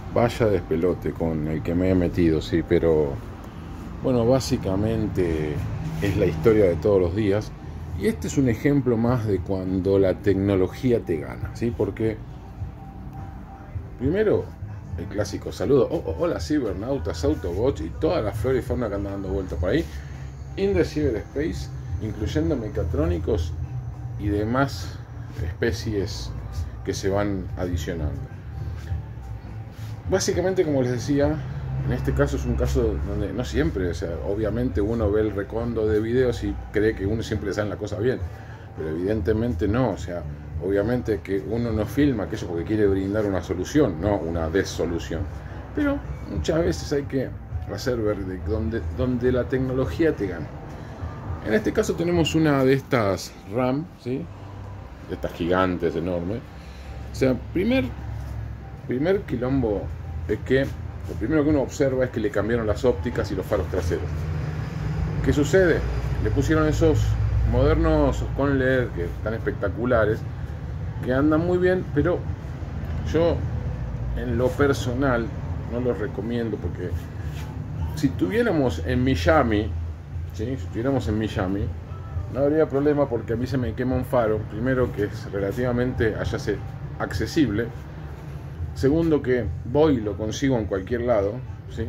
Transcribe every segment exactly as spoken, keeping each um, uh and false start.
Vaya despelote con el que me he metido, sí, pero bueno, básicamente es la historia de todos los días. Y este es un ejemplo más de cuando la tecnología te gana, ¿sí? Porque primero el clásico saludo, oh, oh, hola cibernautas, autobots y toda la flora y fauna que andan dando vueltas por ahí, in the cyberspace, incluyendo mecatrónicos y demás especies que se van adicionando. Básicamente, como les decía, en este caso es un caso donde no siempre, o sea, obviamente uno ve el recondo de videos y cree que uno siempre le sale la cosa bien, pero evidentemente no, o sea, obviamente que uno no filma aquello porque quiere brindar una solución, no una desolución, pero muchas veces hay que hacer ver de donde, donde la tecnología te gana. En este caso tenemos una de estas RAM, ¿sí? De estas gigantes enormes. O sea, primer, primer quilombo es que lo primero que uno observa es que le cambiaron las ópticas y los faros traseros. ¿Qué sucede? Le pusieron esos modernos con L E D que están espectaculares, que andan muy bien, pero yo en lo personal no los recomiendo porque si tuviéramos en Miami, ¿sí? Si estuviéramos en Miami, no habría problema porque a mí se me quema un faro. Primero, que es relativamente allá se accesible. Segundo, que voy y lo consigo en cualquier lado, ¿sí?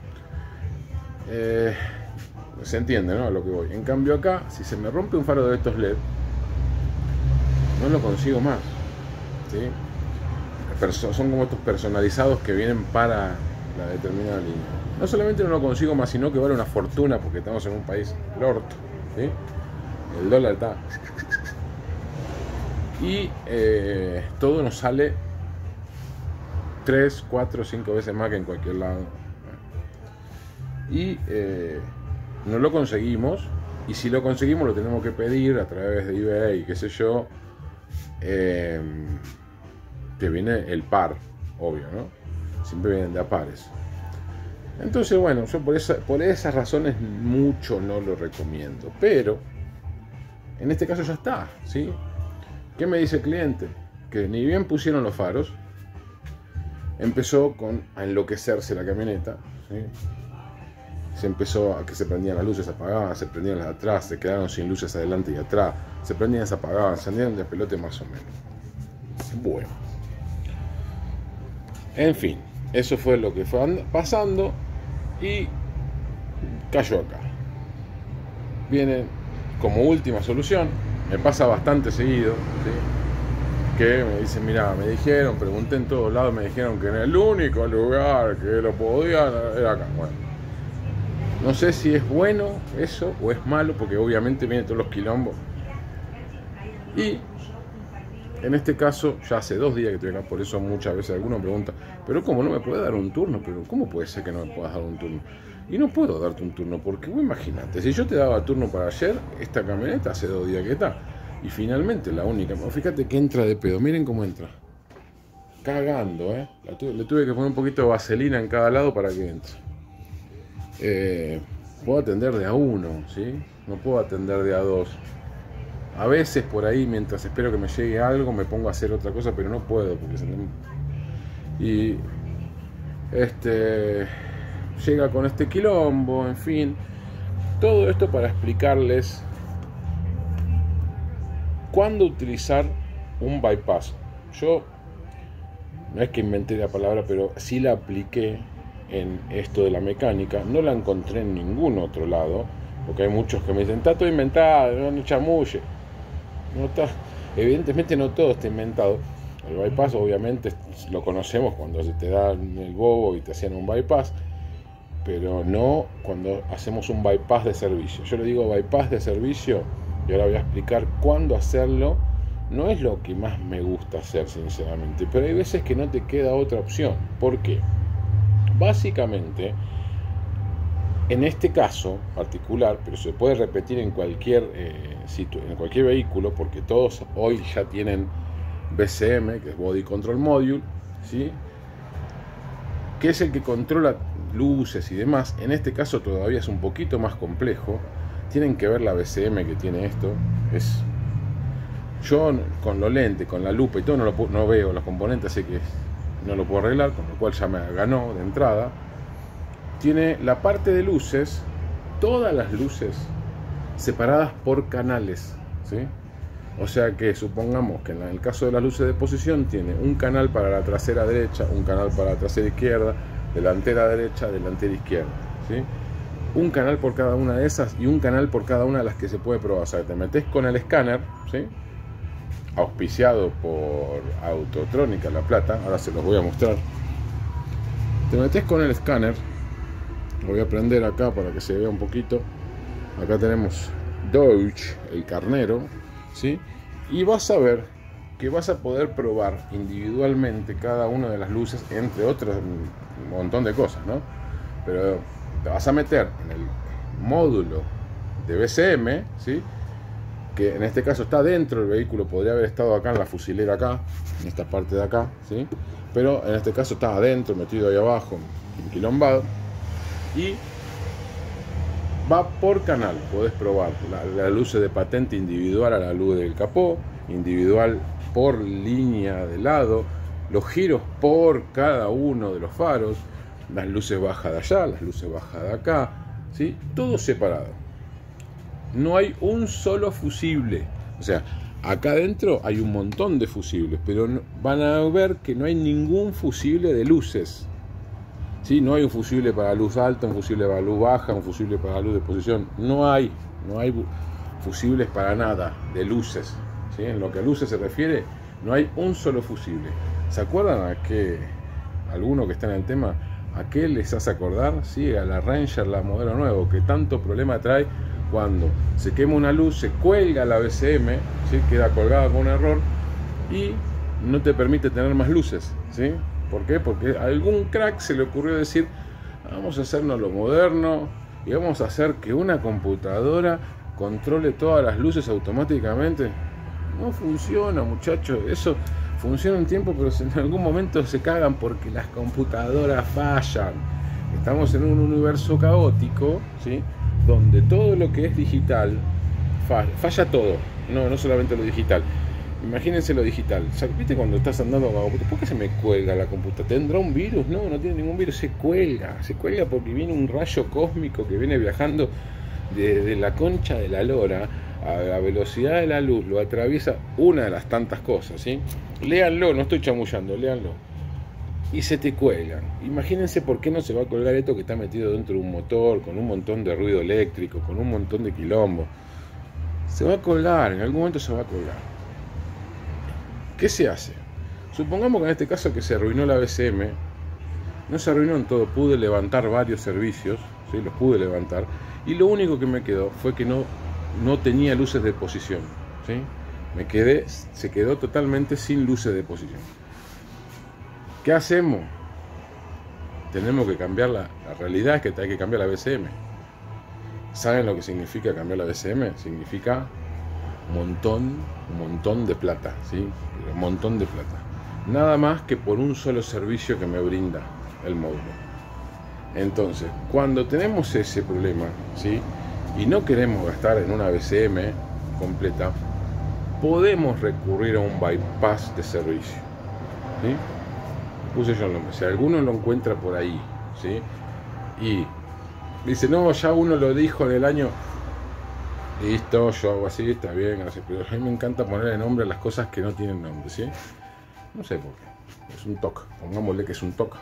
Eh, se entiende, ¿no? A lo que voy. En cambio acá, si se me rompe un faro de estos L E D, no lo consigo más, ¿sí? Son como estos personalizados que vienen para la determinada línea. No solamente no lo consigo más, sino que vale una fortuna porque estamos en un país orto, ¿sí? El dólar está... Y eh, todo nos sale tres, cuatro, cinco veces más que en cualquier lado. Y eh, no lo conseguimos. Y si lo conseguimos lo tenemos que pedir a través de eBay, qué sé yo. Eh, que viene el par, obvio, ¿no? Siempre vienen de a pares. Entonces, bueno, yo por, esa, por esas razones mucho no lo recomiendo. Pero, en este caso ya está, ¿sí? ¿Qué me dice el cliente? Que ni bien pusieron los faros, empezó con a enloquecerse la camioneta, ¿sí? Se empezó a que se prendían las luces, se apagaban, se prendían las de atrás, se quedaron sin luces adelante y atrás, se prendían, se apagaban, se andían de pelote más o menos. Bueno. En fin, eso fue lo que fue pasando y cayó acá. Viene como última solución, me pasa bastante seguido, ¿sí? Que me dicen, mira, me dijeron, pregunté en todos lados, me dijeron que en el único lugar que lo podían era acá. Bueno, no sé si es bueno eso o es malo, porque obviamente vienen todos los quilombos. Y en este caso, ya hace dos días que estoy acá, por eso muchas veces algunos preguntan, pero ¿cómo no me puede dar un turno? Pero ¿cómo puede ser que no me puedas dar un turno? Y no puedo darte un turno, porque vos imagínate, si yo te daba turno para ayer, esta camioneta hace dos días que está. Y finalmente la única, fíjate que entra de pedo, miren cómo entra. Cagando, ¿eh? La tuve, le tuve que poner un poquito de vaselina en cada lado para que entre. Eh, puedo atender de a uno, ¿sí? No puedo atender de a dos. A veces por ahí, mientras espero que me llegue algo, me pongo a hacer otra cosa, pero no puedo porque se me... Y este llega con este quilombo, en fin. Todo esto para explicarles cuándo utilizar un bypass. Yo no es que inventé la palabra, pero sí la apliqué en esto de la mecánica. No la encontré en ningún otro lado, porque hay muchos que me dicen, está todo inventado, no, no chamulle. No está, evidentemente no todo está inventado. El bypass obviamente lo conocemos cuando se te da el bobo y te hacían un bypass, pero no cuando hacemos un bypass de servicio. Yo le digo bypass de servicio y ahora voy a explicar cuándo hacerlo. No es lo que más me gusta hacer, sinceramente, pero hay veces que no te queda otra opción. ¿Por qué? Básicamente, en este caso particular, pero se puede repetir en cualquier, eh, situ- en cualquier vehículo, porque todos hoy ya tienen B C M, que es Body Control Module, ¿sí? Que es el que controla luces y demás. En este caso todavía es un poquito más complejo. Tienen que ver la B C M que tiene esto. Es... Yo con los lentes, con la lupa y todo no, lo, no veo los componentes, así que no lo puedo arreglar, con lo cual ya me ganó de entrada. Tiene la parte de luces, todas las luces separadas por canales, ¿sí? O sea que supongamos que en el caso de las luces de posición tiene un canal para la trasera derecha, un canal para la trasera izquierda, delantera derecha, delantera izquierda, ¿sí? Un canal por cada una de esas y un canal por cada una de las que se puede probar. O sea, te metes con el escáner, ¿sí? Auspiciado por Autotrónica La Plata, ahora se los voy a mostrar. Te metes con el escáner, lo voy a prender acá para que se vea un poquito. Acá tenemos Deutsch, el carnero, ¿sí? Y vas a ver que vas a poder probar individualmente cada una de las luces, entre otros un montón de cosas, ¿no? Pero te vas a meter en el módulo de B C M, ¿sí? Que en este caso está dentro del vehículo, podría haber estado acá en la fusilera acá, en esta parte de acá, ¿sí? Pero en este caso está adentro, metido ahí abajo, enquilombado, y va por canal. Podés probar la, la luz de patente individual a la luz del capó, individual por línea de lado, los giros por cada uno de los faros, las luces bajas de allá, las luces bajas de acá, ¿sí? Todo separado. No hay un solo fusible. O sea, acá adentro hay un montón de fusibles, pero no, van a ver que no hay ningún fusible de luces. ¿Sí? No hay un fusible para luz alta, un fusible para luz baja, un fusible para luz de posición. No hay, no hay fusibles para nada de luces. ¿Sí? En lo que a luces se refiere, no hay un solo fusible. ¿Se acuerdan a qué? Alguno que está en el tema, ¿a qué les hace acordar? Sí, a la Ranger, la modelo nuevo, que tanto problema trae cuando se quema una luz, se cuelga la B C M, ¿sí? Queda colgada con un error y no te permite tener más luces, ¿sí? ¿Por qué? Porque a algún crack se le ocurrió decir, vamos a hacernos lo moderno y vamos a hacer que una computadora controle todas las luces automáticamente. No funciona, muchachos. Eso funciona un tiempo, pero en algún momento se cagan porque las computadoras fallan. Estamos en un universo caótico, ¿sí? Donde todo lo que es digital falla, falla todo, no, no solamente lo digital. Imagínense lo digital. ¿Viste cuando estás andando con la computadora? ¿Por qué se me cuelga la computadora? ¿Tendrá un virus? No, no tiene ningún virus. Se cuelga. Se cuelga porque viene un rayo cósmico que viene viajando desde la concha de la lora a la velocidad de la luz. Lo atraviesa una de las tantas cosas, ¿sí? Léanlo, no estoy chamullando, léanlo. Y se te cuelgan. Imagínense por qué no se va a colgar esto que está metido dentro de un motor, con un montón de ruido eléctrico, con un montón de quilombo. Se va a colgar, en algún momento se va a colgar. ¿Qué se hace? Supongamos que en este caso que se arruinó la B C M, no se arruinó en todo, pude levantar varios servicios, ¿sí? Los pude levantar, y lo único que me quedó fue que no, no tenía luces de posición, ¿sí? Me quedé, se quedó totalmente sin luces de posición. ¿Qué hacemos? Tenemos que cambiar la, la realidad es que hay que cambiar la B C M. ¿Saben lo que significa cambiar la B C M? Significa un montón, un montón de plata, ¿sí? Un montón de plata. Nada más que por un solo servicio que me brinda el módulo. Entonces, cuando tenemos ese problema, ¿sí? Y no queremos gastar en una B C M completa, podemos recurrir a un bypass de servicio, ¿sí? Puse yo el nombre. Si alguno lo encuentra por ahí, ¿sí? Y dice, no, ya uno lo dijo en el año, listo, yo hago así, está bien, así, pero a mí me encanta ponerle nombre a las cosas que no tienen nombre, ¿sí? No sé por qué, es un toque, pongámosle que es un toque.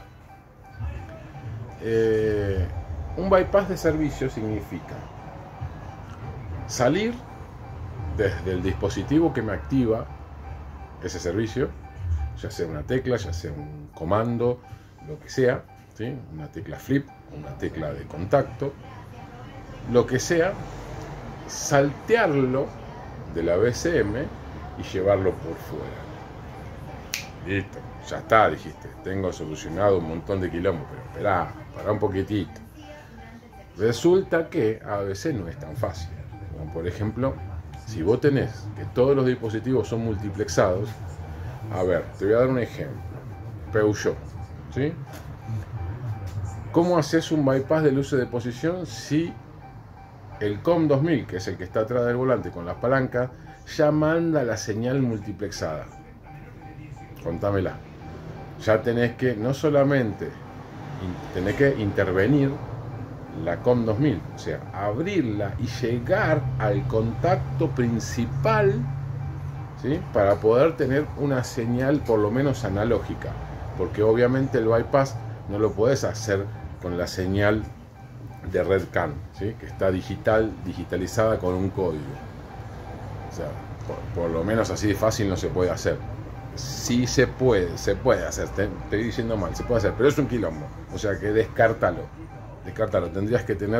Eh, un bypass de servicio significa salir desde el dispositivo que me activa ese servicio, ya sea una tecla, ya sea un comando, lo que sea, ¿sí? Una tecla flip, una tecla de contacto, lo que sea, saltearlo de la B C M y llevarlo por fuera. Listo, ya está, dijiste, tengo solucionado un montón de kilómetros, pero esperá, pará un poquitito. Resulta que a veces no es tan fácil. Como por ejemplo, si vos tenés que todos los dispositivos son multiplexados, a ver, te voy a dar un ejemplo. Peugeot, ¿sí? ¿Cómo haces un bypass de luces de posición si el COM dos mil, que es el que está atrás del volante con las palancas, ya manda la señal multiplexada? Contámela. ya tenés que no solamente tenés que intervenir la COM dos mil, o sea, abrirla y llegar al contacto principal, ¿sí? Para poder tener una señal por lo menos analógica, porque obviamente el bypass no lo podés hacer con la señal de Red Can, ¿sí? Que está digital, digitalizada con un código. O sea, por, por lo menos así de fácil no se puede hacer. Sí se puede, se puede hacer, te estoy diciendo mal, se puede hacer, pero es un quilombo. O sea que descártalo, descártalo. Tendrías que tener,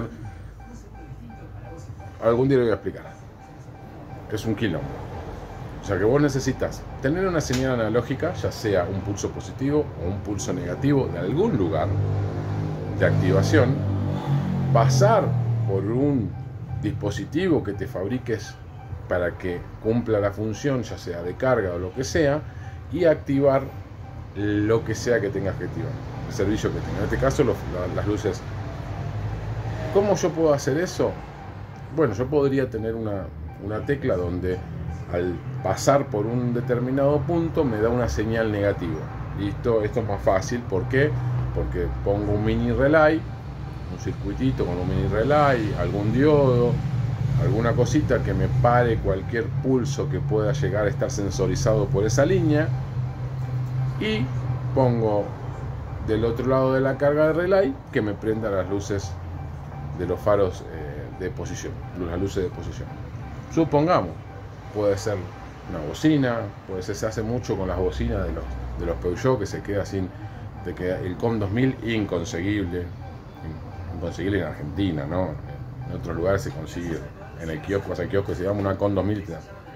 algún día lo voy a explicar. Es un quilombo. O sea que vos necesitas tener una señal analógica, ya sea un pulso positivo o un pulso negativo de algún lugar de activación, pasar por un dispositivo que te fabriques para que cumpla la función, ya sea de carga o lo que sea, y activar lo que sea que tengas que activar, el servicio que tengas. En este caso, los, las luces. ¿Cómo yo puedo hacer eso? Bueno, yo podría tener una, una tecla donde al pasar por un determinado punto me da una señal negativa. Listo, esto es más fácil. ¿Por qué? Porque pongo un mini relay, un circuitito con un mini relay, algún diodo, alguna cosita que me pare cualquier pulso que pueda llegar a estar sensorizado por esa línea, y pongo del otro lado de la carga de relay que me prenda las luces de los faros eh, de posición, las luces de posición. Supongamos, puede ser una bocina, puede ser, se hace mucho con las bocinas de los, de los Peugeot, que se queda sin, de que el COM dos mil inconseguible, inconseguible en Argentina, ¿no? En otros lugares se consigue. En el kiosco, vas al kiosco y se llama una COM dos mil.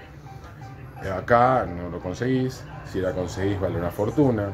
Acá no lo conseguís, si la conseguís vale una fortuna.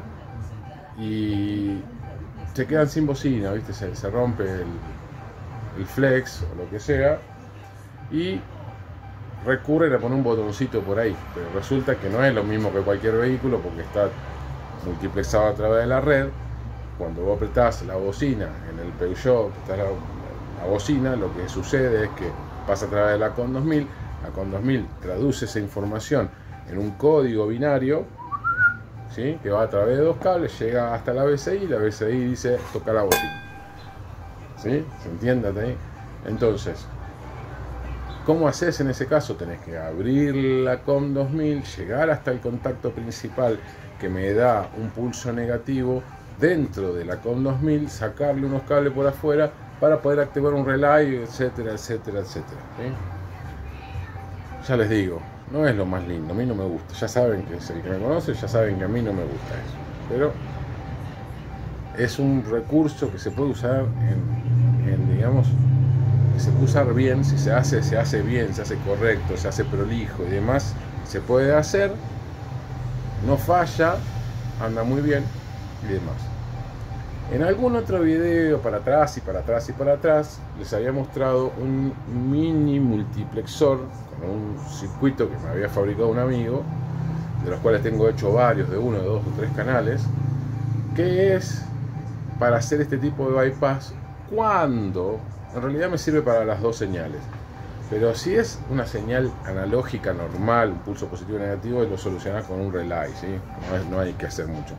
Y se quedan sin bocina, ¿viste? Se, se rompe el, el flex o lo que sea. Y recurren a poner un botoncito por ahí. Pero resulta que no es lo mismo que cualquier vehículo, porque está multiplexado a través de la red. Cuando vos apretás la bocina en el Peugeot, que está la, la bocina, lo que sucede es que pasa a través de la COM dos mil, la COM dos mil traduce esa información en un código binario, ¿sí? Que va a través de dos cables, llega hasta la B C I, y la B C I dice toca la bocina, ¿sí? ¿Se entiende ahí? Entonces, ¿cómo haces en ese caso? Tenés que abrir la COM dos mil, llegar hasta el contacto principal que me da un pulso negativo dentro de la COM dos mil, sacarle unos cables por afuera para poder activar un relay, etcétera, etcétera, etcétera, ¿sí? Ya les digo, no es lo más lindo, a mí no me gusta. Ya saben que es el que me conoce, ya saben que a mí no me gusta eso. Pero es un recurso que se puede usar en, en digamos, que se puede usar bien, si se hace, se hace bien, se hace correcto, se hace prolijo y demás, se puede hacer, no falla, anda muy bien y demás. En algún otro video, para atrás y para atrás y para atrás, les había mostrado un mini multiplexor con un circuito que me había fabricado un amigo, de los cuales tengo hecho varios, de uno, de dos o tres canales, que es para hacer este tipo de bypass cuando, en realidad me sirve para las dos señales, pero si es una señal analógica normal, un pulso positivo y negativo, lo solucionas con un relay, ¿sí? No, es, no hay que hacer mucho.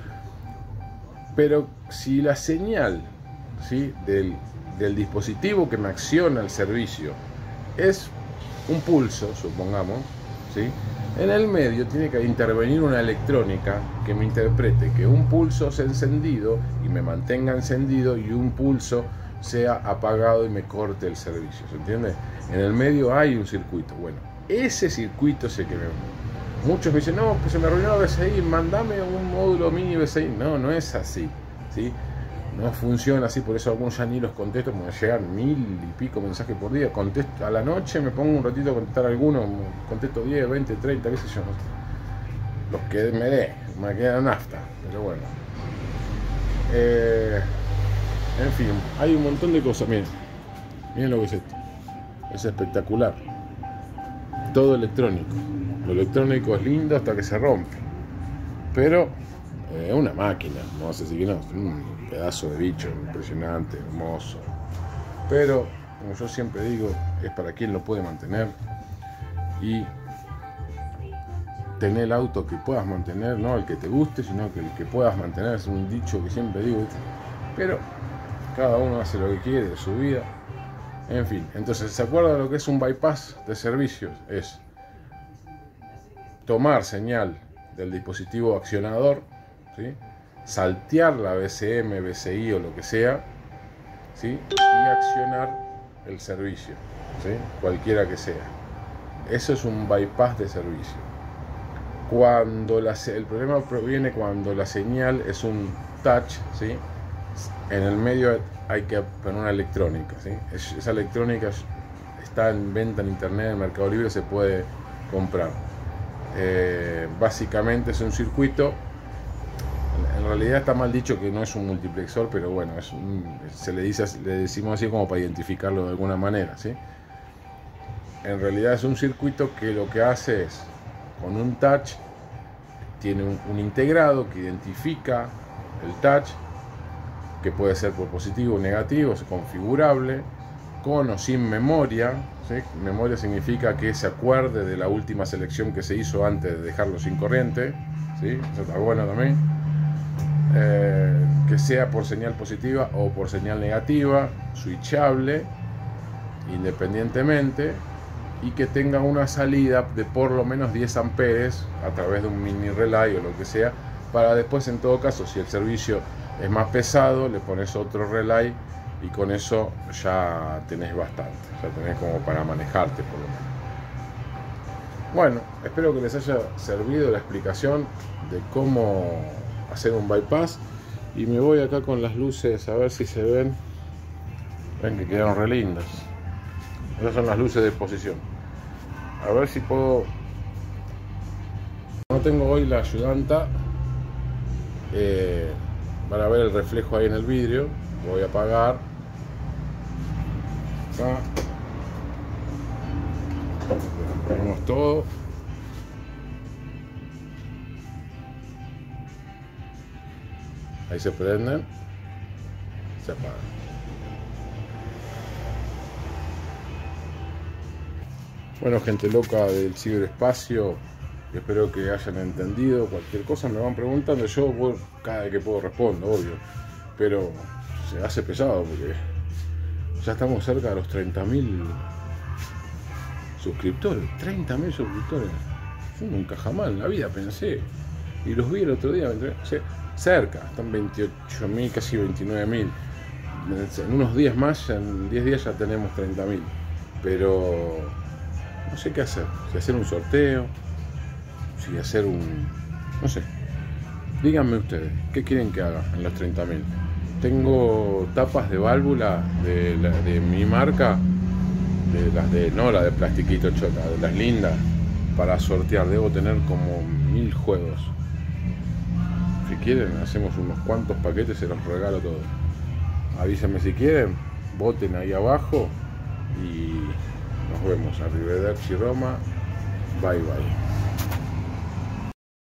Pero si la señal, ¿sí? del, del dispositivo que me acciona el servicio es un pulso, supongamos, ¿sí? En el medio tiene que intervenir una electrónica que me interprete que un pulso sea encendido y me mantenga encendido, y un pulso sea apagado y me corte el servicio, ¿se entiende? En el medio hay un circuito. Bueno, ese circuito es el que me... Muchos me dicen, no, que se me arruinó la B C I, mandame un módulo mini B C I. No, no es así, ¿sí? No funciona así, por eso algunos ya ni los contesto, me llegan mil y pico mensajes por día. Contesto a la noche, me pongo un ratito a contestar algunos, contesto diez, veinte, treinta, qué sé yo. Los que me dé, me queda nafta, pero bueno. Eh, en fin, hay un montón de cosas. Miren, miren lo que es esto. Es espectacular. Todo electrónico. Lo electrónico es lindo hasta que se rompe, pero es eh, una máquina, no sé si no, es un pedazo de bicho impresionante, hermoso, pero como yo siempre digo, es para quien lo puede mantener y tener el auto que puedas mantener, no el que te guste, sino que el que puedas mantener. Es un dicho que siempre digo, ¿viste? Pero cada uno hace lo que quiere de su vida. En fin, entonces, ¿se acuerdan lo que es un bypass de servicios? Es tomar señal del dispositivo accionador, ¿sí? Saltear la B C M, B C I o lo que sea, ¿sí? Y accionar el servicio, ¿sí? Cualquiera que sea. Eso es un bypass de servicio. Cuando la, el problema proviene cuando la señal es un touch, ¿sí? En el medio hay que poner una electrónica, ¿sí? Es, esa electrónica está en venta en internet, en Mercado Libre se puede comprar. Eh, básicamente es un circuito. En realidad está mal dicho que no es un multiplexor, pero bueno, es un, se le dice, le decimos así como para identificarlo de alguna manera, ¿sí? En realidad es un circuito que lo que hace es, con un touch, tiene un, un integrado que identifica el touch, que puede ser por positivo o negativo, es configurable, con o sin memoria, ¿sí? Memoria significa que se acuerde de la última selección que se hizo antes de dejarlo sin corriente, ¿sí? Eso está bueno también. Eh, que sea por señal positiva o por señal negativa, switchable independientemente, y que tenga una salida de por lo menos diez amperes a través de un mini relay o lo que sea, para después, en todo caso, si el servicio es más pesado, le pones otro relay y con eso ya tenés bastante, ya tenés como para manejarte por lo menos. Bueno, espero que les haya servido la explicación de cómo hacer un bypass, y me voy acá con las luces a ver si se ven. Ven que quedaron re lindas. Esas son las luces de posición. A ver si puedo. No tengo hoy la ayudanta eh, para ver el reflejo ahí en el vidrio. Voy a apagar. Acá ponemos todo. Ahí se prenden, se apagan. Bueno, gente loca del ciberespacio, espero que hayan entendido. Cualquier cosa me van preguntando, yo bueno, cada vez que puedo respondo, obvio, pero se hace pesado porque ya estamos cerca de los treinta mil suscriptores. treinta mil suscriptores, yo nunca jamás en la vida pensé, y los vi el otro día, sí, cerca, están veintiocho mil, casi veintinueve mil. En unos días más, en diez días ya tenemos treinta mil, pero no sé qué hacer, si hacer un sorteo, si hacer un... no sé, díganme ustedes, ¿qué quieren que haga en los treinta mil? Tengo tapas de válvula de, la, de mi marca, de las de, no la de plastiquito chota, de las lindas, para sortear. Debo tener como mil juegos. Si quieren, hacemos unos cuantos paquetes, se los regalo todos. Avísenme si quieren, voten ahí abajo y nos vemos. Arrivederci Roma, bye bye.